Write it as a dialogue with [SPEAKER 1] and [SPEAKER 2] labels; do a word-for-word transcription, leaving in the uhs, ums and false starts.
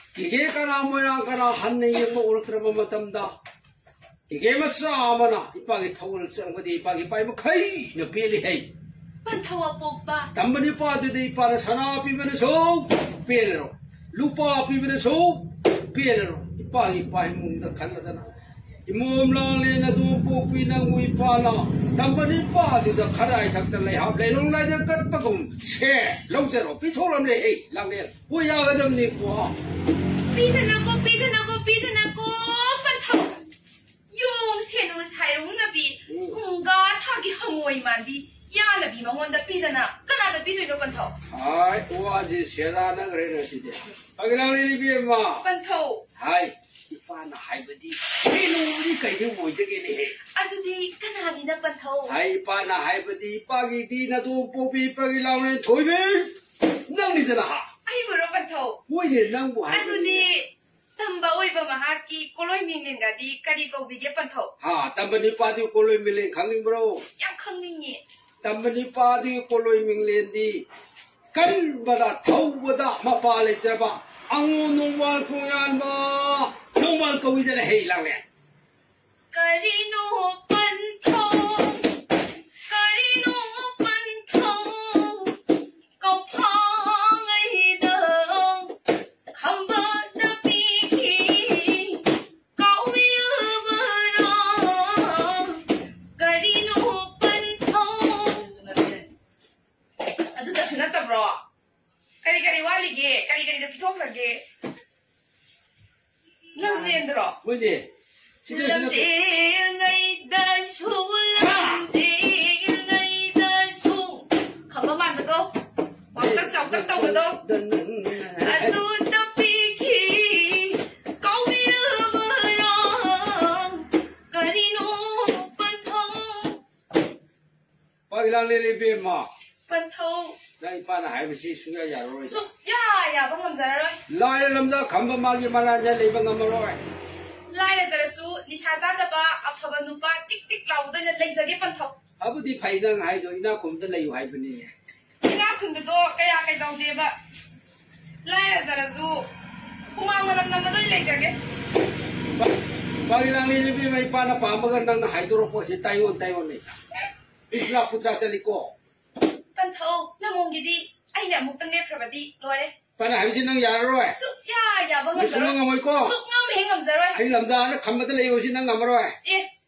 [SPEAKER 1] 기계 가나 모양 가나 한내에 먹을 들어만 맞담다. 기계 맞사 아마나 이빠기 타고를 쓰는 거지 이빠기 빠이 뭐 카이 너 빌리 해.
[SPEAKER 2] 반타와 뽑바.
[SPEAKER 1] 담번이 빠져도 이빠는 사나 비면은 속 빌레로. 루파 비면은 속 빌레로. 이빠기 빠이 뭉다 갈라잖아. 이몸랑레나 도 뽑비나 무이빠나 담번이 빠져도 가라이 닥달래 합래 롱라이저 끝바꿈 쉐 롱세로 비토람래 해 랑래 뭐야가 덤니 뭐.
[SPEAKER 2] 삐드나고 삐드나고 삐드나고 반타와. 용 세누 사이롱 나비 공가 타기 항오이 만디 야나비 망원다 삐드나 까나다 삐드이로 반타와.
[SPEAKER 1] 아이 오아지 세라나 그래는 시대 아기랑레니 비엠마
[SPEAKER 2] 반타와.
[SPEAKER 1] 아이 이빠나 하이버디 세누리 까이게 뭐이되게네 해
[SPEAKER 2] 아주디 까나기나 반타와.
[SPEAKER 1] 아이 이빠나 하이버디 이빠기 디나도 뽑비 이빠기 랑레 토이베 낭리드나 하
[SPEAKER 2] 아이브로 반타와.
[SPEAKER 1] 뭐이네 낭부 하이버디
[SPEAKER 2] 아주디 담바 오이바 마하기 꼴로이 밍밍가디 까리고 비게 반타와.
[SPEAKER 1] 하 담번이 빠디 꼴로이 밀린 강림브로
[SPEAKER 2] 양 康닝이.
[SPEAKER 1] 담번이 빠디 꼴로이 밀린디 간바다 타우보다 마파레 들어봐 앙오 농말 공연마 농말 거기전에 헤이랑네
[SPEAKER 2] 까리노 반타와. 까리노 반타와. 까팡아이다 감바다 비키 까위으브라 까리노 반타와. 아주다 수났다 브로. 까리까리 와리게 까리까리도 피토프라게 람지엔들어.
[SPEAKER 1] 뭐지?
[SPEAKER 2] 람지엔가이다 소 람지엔가이다 소 가만만 두고 왕딱지 왕딱 떠거든. 아두다 비키 까위르브라 까리노 반타와.
[SPEAKER 1] 빠기랑레니 비엠마
[SPEAKER 2] 반타와.
[SPEAKER 1] 나 이빠나 하이버시 수가 야로이
[SPEAKER 2] 쑥야야 방감자로이.
[SPEAKER 1] 라이 람자 감바마기 만한자 레이방 감마로이
[SPEAKER 2] 라이라자라수 니샤자다바 아파바 누파 띡띡 라우더냐 레이저게 반타와.
[SPEAKER 1] 아버디 파이당 하이도 이나 곰들 레이우 하이버니
[SPEAKER 2] 이나 근데도 kaya kaidaudeba. 라이라자라수 후망만am 남마도 레이저게.
[SPEAKER 1] 빠기랑레니 비엠마 이빠나 빠마가 난 하이도로 포시 타이원 타이원니 이스나 푸자셀리고
[SPEAKER 2] 반타와. 나몽기디 아이나 목당내 프라바디 로레.
[SPEAKER 1] 빠나 하이시 난 야로이
[SPEAKER 2] 쑥야야
[SPEAKER 1] 무슨
[SPEAKER 2] 방감자로이.
[SPEAKER 1] 거 뭐이고
[SPEAKER 2] 쑥남 행감자로이.
[SPEAKER 1] 아니 남자는 감바들 레이우시 난 감마로이
[SPEAKER 2] 예.